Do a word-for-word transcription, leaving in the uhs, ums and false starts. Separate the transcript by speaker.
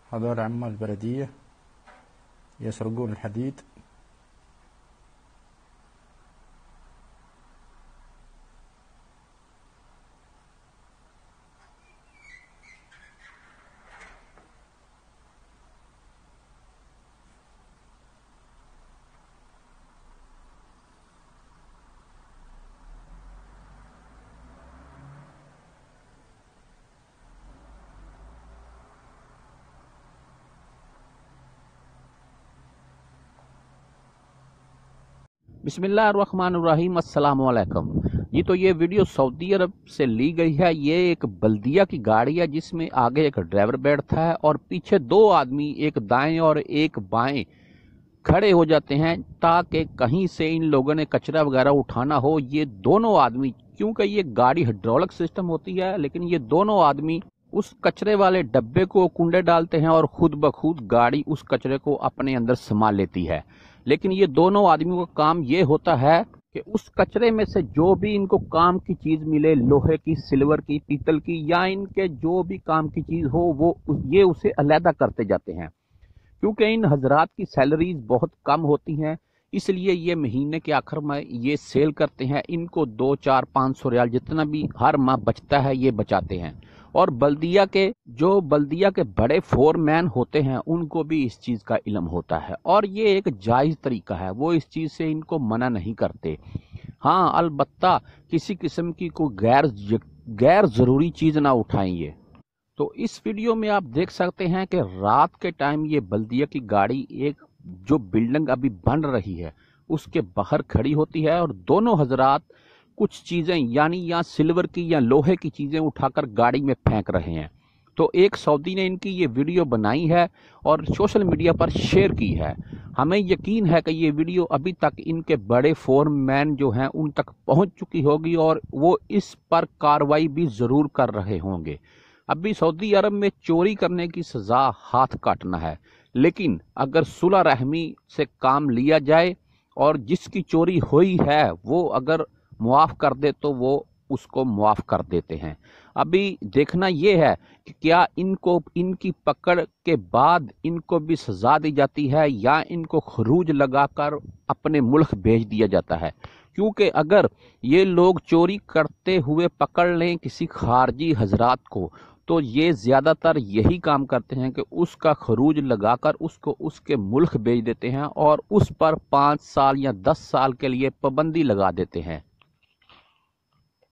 Speaker 1: هذول عمال البلدية يسرقون الحديد.
Speaker 2: बिस्मिल्लाहिर्रहमानिर्रहीम, अस्सलाम वालेकुम। जी तो ये वीडियो सऊदी अरब से ली गई है। ये एक बल्दिया की गाड़ी है जिसमें आगे एक ड्राइवर बैठता है और पीछे दो आदमी एक दाएं और एक बाएं खड़े हो जाते हैं ताकि कहीं से इन लोगों ने कचरा वगैरह उठाना हो। ये दोनों आदमी, क्योंकि ये गाड़ी हाइड्रोलिक सिस्टम होती है, लेकिन ये दोनों आदमी उस कचरे वाले डब्बे को कुंडे डालते हैं और खुद ब खुद गाड़ी उस कचरे को अपने अंदर संभाल लेती है। लेकिन ये दोनों आदमियों का काम ये होता है कि उस कचरे में से जो भी इनको काम की चीज मिले, लोहे की, सिल्वर की, पीतल की, या इनके जो भी काम की चीज हो, वो ये उसे अलहदा करते जाते हैं। क्योंकि इन हजरात की सैलरीज बहुत कम होती हैं, इसलिए ये महीने के आखिर में ये सेल करते हैं। इनको दो चार पाँच सौ रियाल जितना भी हर माह बचता है ये बचाते हैं। और बल्दिया के जो बल्दिया के बड़े फोरमैन होते हैं उनको भी इस चीज़ का इल्म होता है और ये एक जायज़ तरीका है, वो इस चीज़ से इनको मना नहीं करते। हाँ, अलबत्ता किसी किस्म की कोई गैर गैर ज़रूरी चीज़ ना उठाएंगे। तो इस वीडियो में आप देख सकते हैं कि रात के टाइम ये बल्दिया की गाड़ी एक जो बिल्डिंग अभी बन रही है उसके बाहर खड़ी होती है और दोनों हजरात कुछ चीजें यानी या सिल्वर की या लोहे की चीजें उठाकर गाड़ी में फेंक रहे हैं। तो एक सऊदी ने इनकी ये वीडियो बनाई है और सोशल मीडिया पर शेयर की है। हमें यकीन है कि ये वीडियो अभी तक इनके बड़े फोरमैन जो हैं उन तक पहुंच चुकी होगी और वो इस पर कार्रवाई भी जरूर कर रहे होंगे। अभी सऊदी अरब में चोरी करने की सजा हाथ काटना है, लेकिन अगर सुलह रहमी से काम लिया जाए और जिसकी चोरी हुई है वो अगर मुआफ कर दे तो वो उसको मुआफ कर देते हैं। अभी देखना ये है कि क्या इनको इनकी पकड़ के बाद इनको भी सजा दी जाती है या इनको खरूज लगाकर अपने मुल्क भेज दिया जाता है। क्योंकि अगर ये लोग चोरी करते हुए पकड़ लें किसी खारजी हजरात को तो ये ज़्यादातर यही काम करते हैं कि उसका खरूज लगाकर उसको उसके मुल्क भेज देते हैं और उस पर पाँच साल या दस साल के लिए पाबंदी लगा देते हैं।